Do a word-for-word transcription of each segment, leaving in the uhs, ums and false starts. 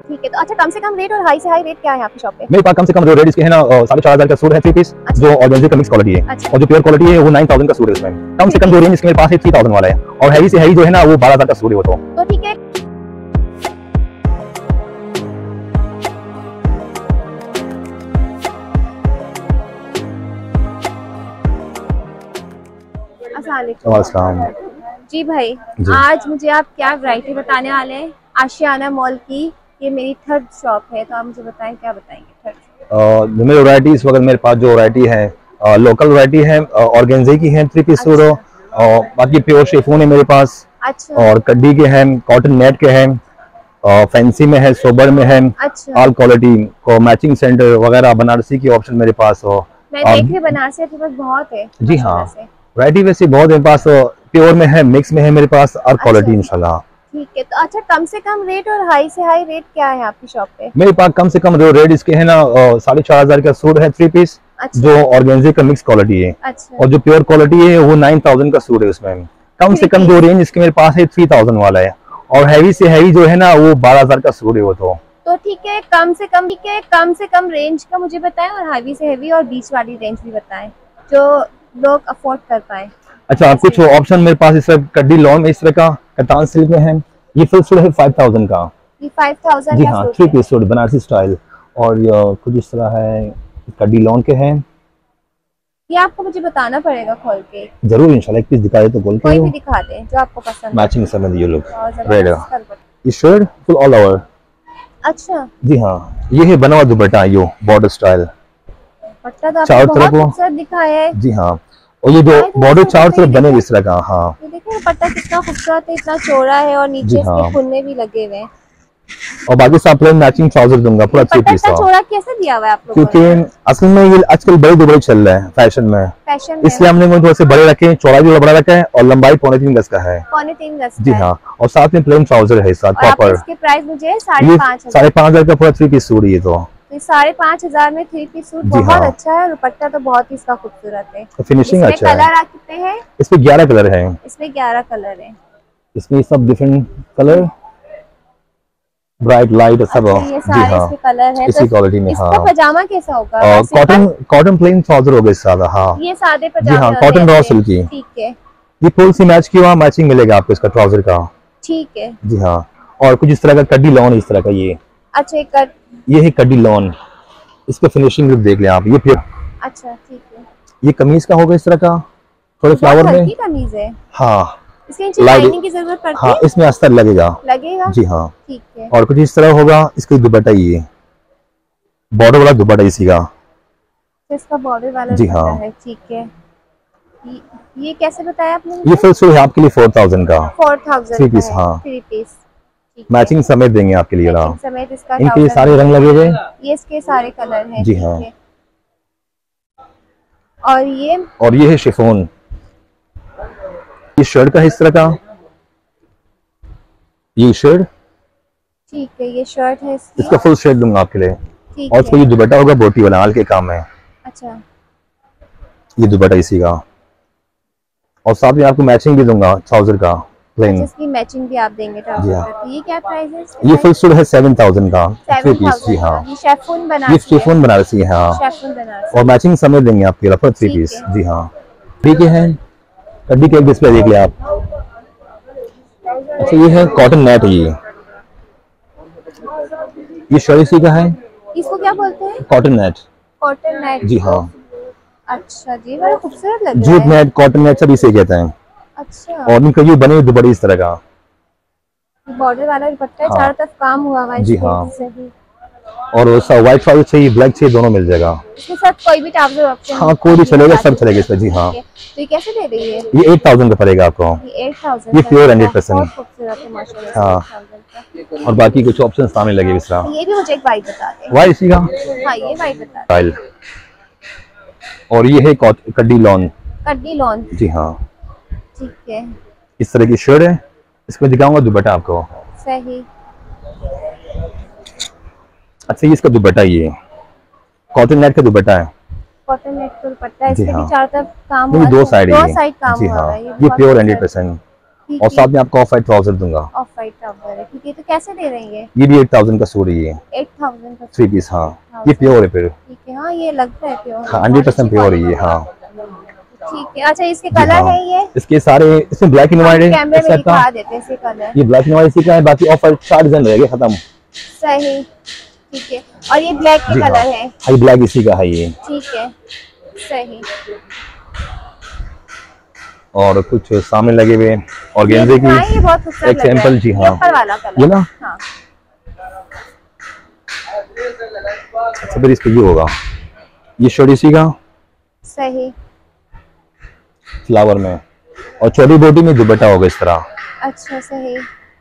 ठीक है। तो अच्छा, कम से कम रेट और हाई से हाई रेट क्या है आपकी शॉप पे? मेरे पास कम से कम जो रेट इसके है ना साढ़े चार हजार का सूट है थ्री पीस, जो ऑर्गेन्जा का मिक्स क्वालिटी है। अच्छा। और जो प्योर क्वालिटी है वो नाइन थाउजेंड का सूट है। इसमें कम से कम जो रेंज इसके मेरे पास है थ्री थाउजेंड वाला है, और हैवी से हैवी जो है ना वो बारह हजार का सूट है वो। तो ठीक है। अस्सलाम जी भाई जी। आज मुझे आप क्या वैरायटी बताने वाले हैं आशियाना मॉल की? ये मेरी थर्ड शॉप है, तो आप मुझे बताएं क्या बताएंगे? थर्ड जो मेरी वैरायटी इस वक्त मेरे पास जो वैरायटी है लोकल वैरायटी है, ऑर्गेन्जा की है थ्री पीस सूट, और बाकी प्योर शिफॉन है मेरे पास। अच्छा। और कड्डी के हैं, कॉटन नेट के हैं, फैंसी में है, सोबर में है। अच्छा। ऑल क्वालिटी को मैचिंग सेंटर वगैरह बनारसी की ऑप्शन मेरे पास हो। मैं देख रही बनारसी के पास बहुत है। जी हाँ, वैरायटी वैसे बहुत मेरे पास, प्योर में है, मिक्स में है मेरे पास, और क्वालिटी इंशाल्लाह। ठीक है। तो अच्छा, कम से कम रेट और हाई से हाई रेट क्या है आपकी शॉप पे? मेरे पास कम से कम जो रेट इसके है ना साढ़े चार हजार का सूट है थ्री पीस। अच्छा। जो ऑर्गेन्जा का मिक्स क्वालिटी है। अच्छा। और जो प्योर क्वालिटी है वो नाइन थाउजेंड का सूट है। उसमें कम से कम जो रेंज इसके मेरे पास है थ्री थाउजेंड वाला है, और हैवी से हैवी जो है ना वो बारह हजार का सूट है वो। तो तो ठीक है, कम से कम ठीक है कम से कम रेंज का मुझे बताएं, और हैवी से हैवी और बीच वाली रेंज भी बताएं जो लोग अफोर्ड कर पाए। अच्छा, कुछ ऑप्शन मेरे पास इस तरह कड्डी लॉन में इस तरह का कतान सिल्क में है, ये फुल सूट है फाइव थाउजेंड का। ये फाइव थाउजेंड जी हाँ, three piece suit Banarasi style, और कुछ इस तरह है कड्डी लॉन के हैं। ये आपको मुझे बताना पड़ेगा खोल के। जरूर इंशाल्लाह, एक पीस दिखा दे तो बोल के कोई भी दिखा दे जो आपको पसंद। मैचिंग समझ ये लोग रेड ये शर्ट फुल ऑल ओवर। अच्छा। जी हाँ, ये है बना हुआ दुपट्टा, यो बॉर्डर स्टाइल, दुपट्टा तो आपने बहुत खूबसूरत दिखाया है। जी हाँ, और ये जो बॉर्डर चारों तरफ बने इस तरह का। हाँ, ये देखिए दुपट्टा कितना खूबसूरत है, इतना चौड़ा है, और नीचे इसके फुन्ने भी लगे हुए हैं। और बाकी सब प्लेन मैचिंग ट्राउजर दूंगा पूरा थ्री पीस का। चौड़ा कैसे दिया हुआ है आप लोगों ने? क्योंकि असल में ये आजकल बड़े दुबड़े चल रहे हैं फैशन में, फैशन इसलिए हमने थोड़े से बड़े रखे हैं, चौड़ा भी बड़ा रखा है, और लंबाई पौने तीन गज का है। पौने तीन गज। जी हाँ, और साथ में प्लेन ट्राउजर है साथ प्रॉपर। इसके प्राइस मुझे साढ़े पाँच साढ़े पाँच हजार का पूरा थ्री पीस सूट। ये तो साढ़े पाँच हजार में थ्री पीस सूट बहुत हाँ। अच्छा है, दुपट्टा तो बहुत ही इसका खूबसूरत है, फिनिशिंग अच्छा है। कलर कितने हैं इसमें? ग्यारह कलर है। इसमें ग्यारह कलर है। इसमें सब डिफरेंट कलर, ब्राइट लाइट सब। ये सारे जी हाँ, इसके कलर हैं। इसी क्वालिटी में। हाँ, पजामा कैसा होगा? कॉटन कॉटन प्लेन ट्राउजर होगा सादा। हाँ, ये सादे पजामे। जी हाँ, कॉटन रॉ सिल्क की। ठीक है। ये फुल सी मैच की हुआ मैचिंग मिलेगा आपको इसका ट्राउजर का। ठीक है। जी हाँ, और कुछ इस तरह का कड्डी लॉन इस तरह का। ये अच्छा, कट ये है कड्डी लॉन, इसका फिनिशिंग लुक देख लें आप। ये फिर अच्छा ठीक है। ये कमीज का होगा इस तरह का, थोड़े फ्लावर में कमीज है। हाँ, इसके नीचे लाइनिंग की जरूरत पड़ती है। हाँ, इसमें अस्तर लगेगा। लगेगा जी हाँ, ठीक है। और कुछ इस तरह होगा। इसका दुपट्टा ये बॉर्डर वाला दुपट्टा इसी का, इसका बॉर्डर वाला जी हाँ है। ठीक है। ये, ये कैसे बताया आपने? ये फुल सूट है आपके लिए फोर थाउजेंड का। Four thousand three piece. हाँ, थ्री पीस मैचिंग समेत देंगे आपके लिए। समेत इसका इनके ये सारे रंग लगे हुए, ये इसके सारे कलर हैं। जी हाँ। और ये और ये है शिफॉन, ये शर्ट का इस तरह का, ये शर्ट। ठीक है, ये शर्ट है इसकी। इसका फुल शर्ट दूंगा आपके लिए। और इसको ये दुपट्टा होगा बोटी वाला, हाल के काम है। अच्छा, ये दुपट्टा इसी का, और साथ में आपको मैचिंग भी दूंगा ट्राउजर का प्लेन। इसकी मैचिंग भी आप देंगे ट्राउजर का। तो ये क्या प्राइस है इसका? ये फुल सूट है सेवन थाउजेंड का थ्री पीस। जी हाँ, ये शिफॉन बनारसी, ये शिफॉन बनारसी है। हाँ, शिफॉन बनारसी, और मैचिंग समेत देंगे आपके लिए थ्री पीस। जी हाँ, ठीक है। कड्डी के डिस्प्ले देख लिया आप। अच्छा, ये है कॉटन नेट। ये ये शर्ट इसी का है। इसको क्या बोलते हैं? Cotton net. Cotton net. जी हाँ। अच्छा जी, बड़ा खूबसूरत लग रहा है। जूट नेट, कॉटन नेट सब इसे कहते हैं। अच्छा। और इनका ये बने दुपट्टे इस तरह का, बॉर्डर वाला दुपट्टा है। हाँ। चारों तरफ काम हुआ हुआ है। जी हाँ, और व्हाइट ट्राउजर चाहिए, ब्लैक चाहिए, दोनों मिल जाएगा। इसके साथ कोई भी ट्राउजर ऑप्शन? हाँ, कोई भी चलेगा, सब चलेगा इसमें। जी हाँ। तो ये कैसे दे रही है? ये एट थाउजेंड का पड़ेगा आपको। ये एट थाउजेंड, ये प्योर हंड्रेड परसेंट। हाँ, और बाकी कुछ ऑप्शन सामने लगे इस तरह। ये भी मुझे एक वाइट बता दे। वाइट इसी का? हाँ, ये वाइट बता दे। और ये है कड्डी लॉन। कड्डी लॉन। जी हाँ, ठीक है। इस तरह की शर्ट है, इसमें दिखाऊंगा दुपट्टा आपको। सही। अच्छा, ये इसका दुपट्टा, ये कॉटन नेट का दुपट्टा है। कॉटन नेट का दुपट्टा है। इसके भी चारों तरफ काम हुआ है। दो साइड दो साइड काम जी हुआ हाँ, है। ये प्योर हंड्रेड परसेंट। और साथ में आपको ऑफ वाइट ट्राउजर दूंगा। ऑफ वाइट ट्राउजर है, ठीक है। तो कैसे दे रहे हैं ये भी एट थाउजेंड का सूट है। ये एट थाउजेंड का थ्री पीस। हाँ ये प्योर है फिर। ठीक है। हाँ ये लगता है प्योर। हाँ हंड्रेड परसेंट प्योर है ये। हाँ ठीक है। अच्छा इसके कलर है ये? इसके सारे इसमें ब्लैक एंड व्हाइट है। कैमरे में दिखा देते हैं इसके कलर। ये ब्लैक एंड व्हाइट इसी का है, बाकी ऑफ वाइट चार डिजाइन रहेगा खत्म। सही, ठीक है। और ये ब्लैक की कलर है? हाँ ये ब्लैक इसी का है ये। ठीक है, सही। और कुछ सामने लगे हुए और गेंदे की ये बहुत खूबसूरत एक सैंपल। जी हाँ ऊपर वाला कलर ये ना। हाँ। अच्छा फिर इसका ये होगा, ये शर्ट इसी का सही फ्लावर में और छोटी बोटी में दुपट्टा होगा इस तरह। अच्छा सही।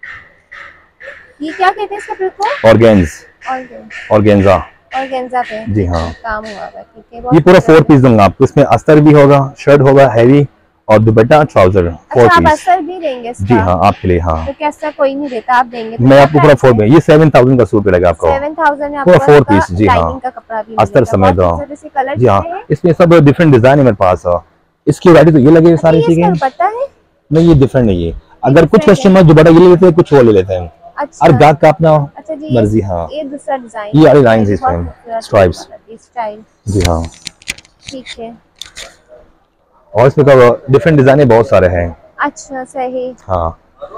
ये क्या कहते हैं इसका प्रिंट को? ऑर्गेन्ज ऑर्गेन्जा ऑर्गेन्जा पे जी हाँ काम हुआ है। ठीक है। ये पूरा फोर पीस दूंगा आपको। इसमें अस्तर भी होगा, शर्ट होगा हैवी और दुपट्टा ट्राउजर फोर अच्छा, पीस। आप अस्तर भी देंगे इसका? जी हाँ आपके लिए। हाँ तो कैसा कोई नहीं देता, आप देंगे? मैं आपको पूरा फोर में ये सेवन थाउजेंड का सूट पड़ेगा आपको। सेवन थाउजेंड में पूरा फोर पीस। जी हाँ लाइनिंग का कपड़ा भी अस्तर समेत। कलर जी हाँ इसमें सब डिफरेंट डिजाइन है मेरे पास। इसकी वैरायटी तो ये लगे सारी चीजें। नहीं ये डिफरेंट नहीं है। अगर कुछ कस्टमर दुपट्टा ये ले लेते हैं, कुछ वो ले लेते हैं। अच्छा। और गाहक का अपना अच्छा जी, मर्जी। हाँ ये दूसरा डिजाइन, ये वाली लाइंस इसमें स्ट्राइप्स। स्टाइल जी हाँ ठीक है। और इसमें तो डिफरेंट डिजाइन बहुत सारे हैं। अच्छा सही। हाँ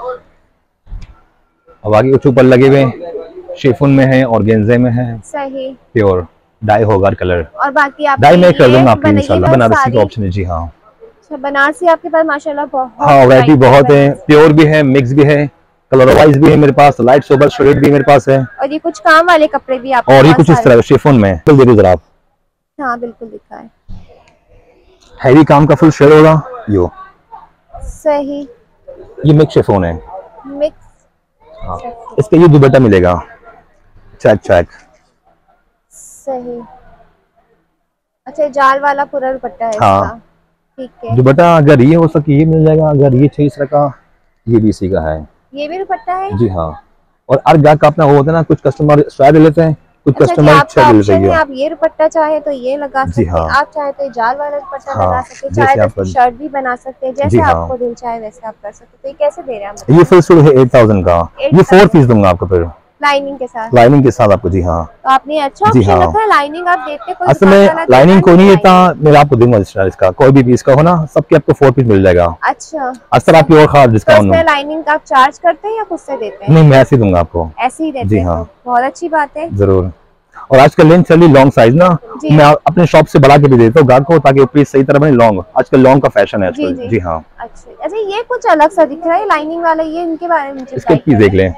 अब आगे कुछ ऊपर लगे हुए शिफॉन में है और गेंजे में है। सही प्योर डाई होगा कलर। और बाकी आप डाई में कर दूंगा आपको इंशाल्लाह। बनारसी का ऑप्शन है। जी हाँ बनारसी आपके पास माशाल्लाह बहुत। हाँ वैरायटी बहुत है, प्योर भी है, मिक्स भी है, कलर वाइज भी है मेरे पास, लाइट सोबर शेड भी मेरे पास है। और ये कुछ काम वाले कपड़े भी आप और ये कुछ इस तरह शिफॉन में बिल्कुल देखो जरा आप। हाँ बिल्कुल दिखा है। हैवी काम का फुल शेड होगा यो। सही। ये मिक्स शिफॉन है। मिक्स। हाँ इसका ये दुपट्टा मिलेगा चेक चेक। सही। अच्छा जाल वाला पूरा दुपट्टा है हाँ इसका। ठीक है। दुपट्टा अगर ये हो सके ये मिल जाएगा, अगर ये चाहिए इस तरह का ये भी इसी का है। ये भी दुपट्टा है? जी हाँ। और हर गाहक का अपना वो होता है ना, कुछ कस्टमर स्वेड लेते हैं, कुछ कस्टमर छह लेते हैं। आप ये दुपट्टा चाहे तो ये लगा सकते हैं। हाँ। आप चाहे तो जाल वाला दुपट्टा हाँ। लगा सकते हैं, चाहे तो शर्ट भी बना सकते हैं, जैसे हाँ। आपको दिल चाहे वैसे आप कर सकते हैं। तो ये कैसे दे रहे हैं? ये फुल सूट है एट थाउजेंड का। ये फोर पीस दूंगा आपको फिर लाइनिंग के साथ। लाइनिंग के साथ आपको। जी हाँ तो आपने अच्छा ऑप्शन रखा है। लाइनिंग आप देते कोई असल में लाइनिंग को नहीं देता, मैं आपको दूंगा इसका कोई भी पीस का हो ना, सबके आपको फोर पीस मिल जाएगा। अच्छा असल आपकी और खास डिस्काउंट। तो लाइनिंग आप चार्ज करते हैं या खुद से देते हैं? नहीं मैं ऐसे ही दूंगा आपको। ऐसे ही देते जी हाँ बहुत अच्छी बात है। जरूर। और आजकल लेंथ चली लॉन्ग साइज ना, मैं अपने शॉप से बढ़ा के भी देता हूँ गाहक को ताकि पीस सही तरह बने। लॉन्ग आजकल लॉन्ग का फैशन है। जी, जी।, जी हाँ। अच्छा अच्छा ये कुछ अलग सा दिख रहा है लाइनिंग वाला, ये इनके बारे में इसके पीस देख लें।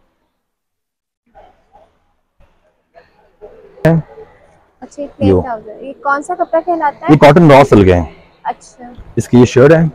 अच्छा ये ये कौन सा कपड़ा कहलाता है? ये कॉटन रॉ सिल्क है। अच्छा इसकी ये शर्ट है।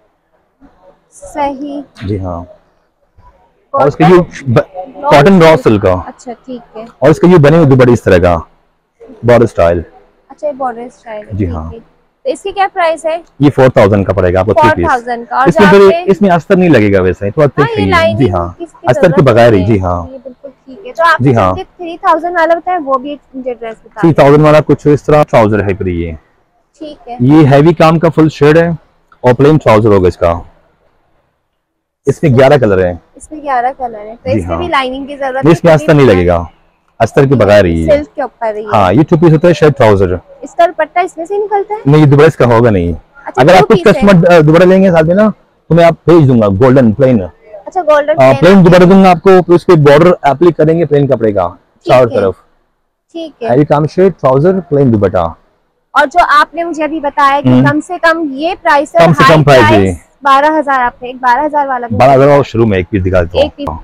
सही। जी हाँ। और इसके ये कॉटन रॉ सिल्क का। अच्छा ठीक है। और इसके ये बने हुए दुपट्टे इस तरह का बॉर्डर स्टाइल। अच्छा ये बॉर्डर स्टाइल। जी हाँ। तो इसकी क्या प्राइस है? ये फोर थाउजेंड का पड़ेगा आपको। फोर थाउजेंड का। और इसमें फिर इसमें अस्तर नहीं लगेगा वैसे तो हाँ, जी हाँ अस्तर के बगैर ही। जी हाँ ठीक है। तो आप जी हाँ थ्री थाउजेंड वाला बताएं वो भी मुझे ड्रेस बता। थ्री थाउजेंड वाला कुछ इस तरह ट्राउजर है फिर ये। ठीक है। ये हैवी काम का फुल शेड है और प्लेन ट्राउजर होगा इसका। इसमें ग्यारह कलर है। इसमें ग्यारह कलर है तो इसमें भी लाइनिंग की जरूरत है। इसमें अस्तर नहीं लगेगा, अस्तर के बगैर ही। सिल्क के ऊपर ही। हाँ ये टू पीस होता है शर्ट ट्राउजर। इसका दुपट्टा इसमें से निकलता है? नहीं दुपट्टा इसका होगा नहीं। अच्छा, अगर आप कुछ कस्टमर दुपट्टा लेंगे साथ में ना तो मैं आप भेज दूंगा गोल्डन प्लेन। अच्छा गोल्डन प्लेन दुपट्टा दूंगा आपको, फिर उसके बॉर्डर एप्लिक करेंगे प्लेन कपड़े का चारों तरफ। ठीक है। हैवी काम शर्ट ट्राउजर प्लेन दुपट्टा। और जो आपने मुझे अभी बताया कि कम से कम ये प्राइस है, कम से कम प्राइस है बारह हजार। आपने एक बारह हजार वाला बारह हजार और शुरू में एक पीस दिखा देता हूँ।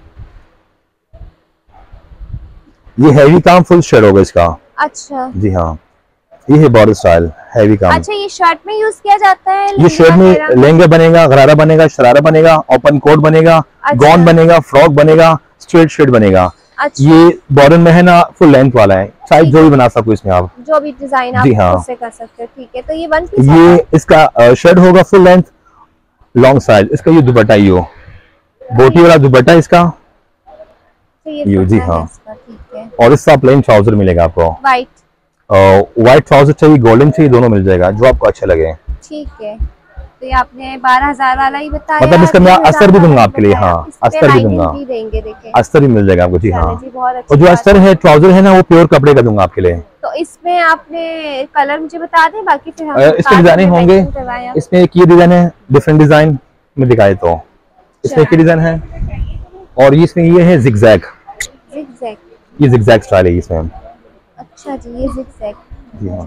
ये हैवी काम फुल शेड होगा इसका। अच्छा जी हाँ ये है बॉर्डर स्टाइल हैवी काम। अच्छा ये शर्ट में यूज किया जाता है? ये शर्ट में लहंगा बनेगा, गरारा बनेगा, शरारा बनेगा, ओपन कोट बनेगा, अच्छा। गॉन बनेगा, फ्रॉक बनेगा, स्ट्रेट शर्ट बनेगा। अच्छा। ये बॉर्डर में है ना फुल लेंथ वाला है, साइज जो भी बना सको इसमें आप जो भी डिजाइन आप हाँ। उससे कर सकते हो। ठीक है। तो ये वन पीस ये इसका शर्ट होगा फुल लेंथ लॉन्ग साइज। इसका ये दुपट्टा ही हो बोटी वाला दुपट्टा इसका। ये जी हाँ। और इसका प्लेन ट्राउजर मिलेगा आपको व्हाइट। व्हाइट ट्राउजर चाहिए गोल्डन चाहिए दोनों मिल जाएगा जो आपको अच्छा लगे। ठीक है। तो ये आपने बारह हजार वाला ही बताया, मतलब इसका मैं अस्तर भी दूंगा आपके लिए। हाँ, अस्तर भी दूंगा, भी देंगे, देखें अस्तर भी मिल जाएगा आपको। जी हाँ, और जो अस्तर है ट्राउजर है ना वो प्योर कपड़े का दूंगा आपके लिए। तो इसमें आपने कलर मुझे बता दें, बाकी फिर हम इसमें डिजाइन होंगे। इसमें एक ये डिजाइन है, डिफरेंट डिजाइन में दिखाए तो इसमें एक डिजाइन है, और इसमें ये है जिगजैग, जिगजैग, ये जिगजैग स्टाइल है इसमें। अच्छा जी, ये जिगजैग। जी हाँ,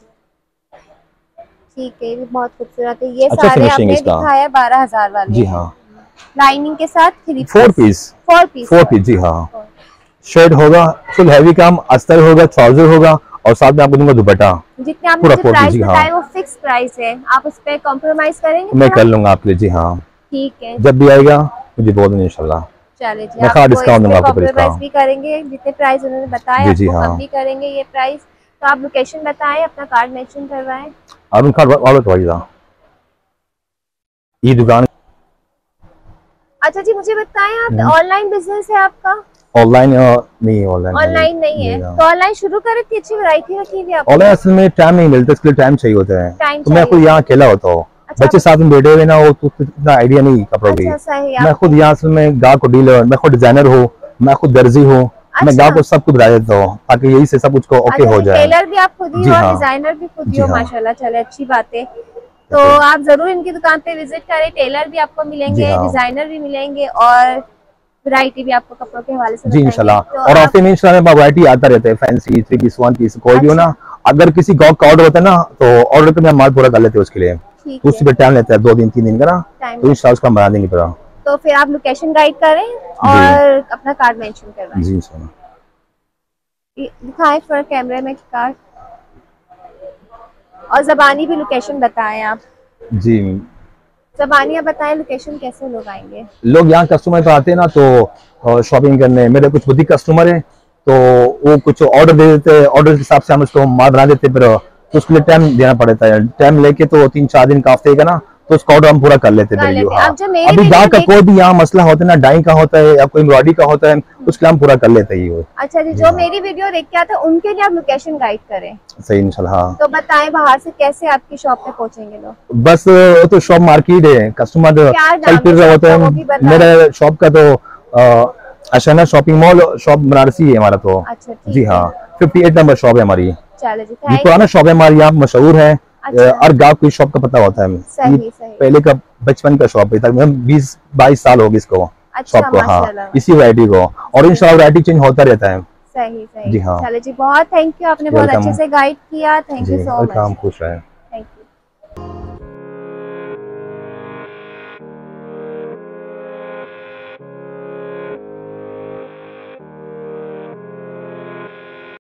ठीक है, ये बहुत खूबसूरत है। ये अच्छा सारे आपने दिखाया बारह हजार वाले। जी हाँ, लाइनिंग के साथ three four piece, four piece, four piece. जी हाँ, शर्ट होगा, फुल हैवी काम, अस्तर होगा, ट्राउजर होगा, और साथ में आपको दूंगा दुपट्टा। जितने आपने मुझे प्राइस बताए वो फिक्स प्राइस है, आप उस पे कॉम्प्रोमाइज करेंगे? मैं कर लूंगा आपके लिए। जी हाँ, ठीक है, जब भी आएगा मुझे बोल देना इंशाल्लाह। चलिए जी, मैं डिस्काउंट दूंगा आपको, कॉम्प्रोमाइज भी करेंगे, जितने प्राइस उन्होंने बताया जी हाँ, हम भी करेंगे ये प्राइस। तो आप लोकेशन बताएं, अपना कार्ड मेंशन करवाएं। अरुण कार्ड वाला तो ये दुकान। अच्छा जी, मुझे बताएं, आप ऑनलाइन बिजनेस है आपका? ऑनलाइन नहीं, ऑनलाइन ऑनलाइन नहीं है, तो ऑनलाइन शुरू करें, इतनी अच्छी वैरायटी रखी हुई है। ऑनलाइन असल में टाइम नहीं मिलता, इसके लिए टाइम चाहिए होता है। तो मैं खुद यहाँ अकेला होता हूँ, बच्चे साथ में बैठे हुए ना, वो तो इतना आइडिया नहीं कपड़ों की। मैं खुद यहाँ असल में गाँव को डीलर, मैं खुद डिजाइनर हूँ, मैं खुद दर्जी हूँ, मैं गाँव को सब कुछ बता देता हूँ ताकि यही से सब कुछ को ओके हो जाए। टेलर भी आप खुद ही हो, डिजाइनर भी खुद ही हो, माशाल्लाह, चले अच्छी बात है। तो आप जरूर इनकी दुकान पे विजिट करें, टेलर भी आपको मिलेंगे, डिजाइनर भी मिलेंगे, और वैरायटी भी आपको कपड़ों के हवाले से जी इंशाल्लाह। तो और ऑफलाइन में इंशाल्लाह वैरायटी आता रहता है, fancy, three piece, one piece, कोई भी हो ना। अगर किसी गाँव का ऑर्डर होता है ना, तो ऑर्डर पे मैं माल पूरा कर लेते हैं उसके लिए, तो उसी पे टाइम लेता है, दो दिन तीन दिन का ना, तो इंशाल्लाह उसका बना देंगे पूरा। तो फिर आप लोकेशन गाइड करें और अपना कार्ड मेंशन करवाएं। जी इंशाल्लाह, दिखाएं फॉर कैमरे में कार्ड, और ज़बानी भी लोकेशन बताएं आप। जी, ज़बानियाँ बताएं, लोकेशन कैसे लोग आएंगे? लोग यहाँ कस्टमर पे आते हैं ना, तो शॉपिंग करने, मेरे कुछ बुटीक कस्टमर है, तो वो कुछ ऑर्डर दे देते हैं, ऑर्डर के हिसाब से हम उसको माल बना देते हैं, फिर तो उसके लिए टाइम देना पड़ता है। टाइम लेके तो तीन चार दिन का हफ्ते का ना, तो उसका ऑर्डर हम पूरा कर लेते हैं। हाँ। अभी गाँव का कोई भी यहाँ मसला होता है ना, डाई का होता है या कोई एम्ब्रॉयडरी का होता है, उसके लिए हम पूरा कर लेते हैं। अच्छा जी, जो मेरी वीडियो देख के आते हैं उनके लिए आप लोकेशन गाइड करें। सही इंशाल्लाह। हाँ, तो बताएं बाहर से कैसे आपकी शॉप पे पहुंचेंगे लोग? बस तो शॉप मार्केट है, कस्टमर चल फिर रहे होते हैं। मेरा शॉप का तो अशाना शॉपिंग मॉल शॉप बनारसी है हमारा तो। अच्छा, जी हाँ, फिफ्टी एट नंबर शॉप है हमारी। ये पुराना शॉप है हमारी, यहाँ मशहूर है। अच्छा। और गाँव की शॉप का पता होता है। सही, सही। पहले का बचपन का शॉप है, तक बीस बाईस साल हो गए इसको। अच्छा, शॉप को। हाँ, इसी वैरायटी को, और इंशाल्लाह वैरायटी चेंज होता रहता है। सही, सही। जी हाँ, चलो जी, बहुत थैंक यू, आपने बहुत अच्छे से गाइड किया। Thank you so much. खुश रहे।